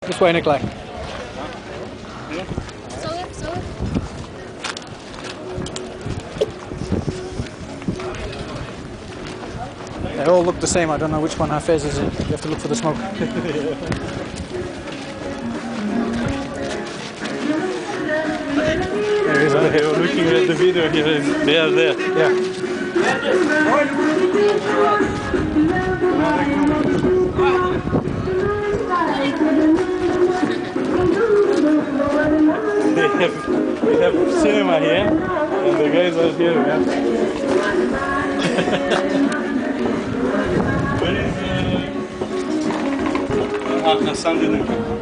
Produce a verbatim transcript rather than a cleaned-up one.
This way, Nikolai. They all look the same. I don't know which one Hafez is in. You have to look for the smoke. There is well, you're looking at the video here. They are there. Yeah. They have, we have cinema here, and the guys are here. Yeah. Where is uh, ah, Hassan?